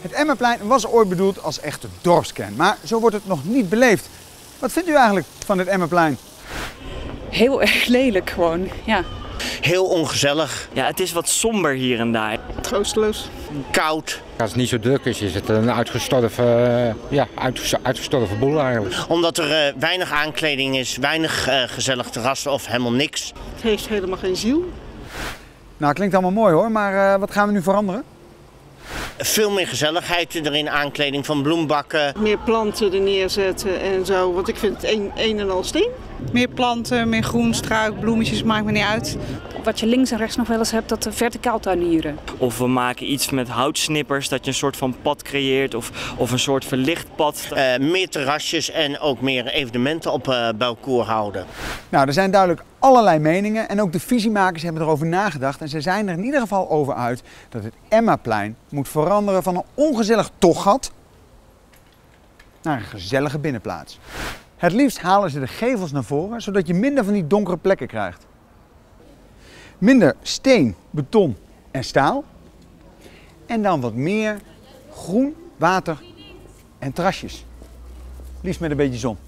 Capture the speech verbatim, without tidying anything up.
Het Emmaplein was ooit bedoeld als echte dorpskern, maar zo wordt het nog niet beleefd. Wat vindt u eigenlijk van het Emmaplein? Heel erg lelijk gewoon, ja. Heel ongezellig. Ja, het is wat somber hier en daar. Troosteloos. Koud. Als het niet zo druk is, is het een uitgestorven, uh, ja, uitgestorven boel eigenlijk. Omdat er uh, weinig aankleding is, weinig uh, gezellig terras of helemaal niks. Het heeft helemaal geen ziel. Nou, klinkt allemaal mooi hoor, maar uh, wat gaan we nu veranderen? Veel meer gezelligheid erin, aankleding van bloembakken. Meer planten er neerzetten en zo, want ik vind het een, een en al steen. Meer planten, meer groen, struik, bloemetjes, maakt me niet uit. Wat je links en rechts nog wel eens hebt, dat verticaal tuinieren. Of we maken iets met houtsnippers, dat je een soort van pad creëert of, of een soort verlicht pad. Uh, meer terrasjes en ook meer evenementen op uh, Belcourt houden. Nou, er zijn duidelijk allerlei meningen en ook de visiemakers hebben erover nagedacht. En ze zijn er in ieder geval over uit dat het Emmaplein moet veranderen van een ongezellig tochtgat naar een gezellige binnenplaats. Het liefst halen ze de gevels naar voren, zodat je minder van die donkere plekken krijgt. Minder steen, beton en staal. En dan wat meer groen, water en terrasjes. Liefst met een beetje zon.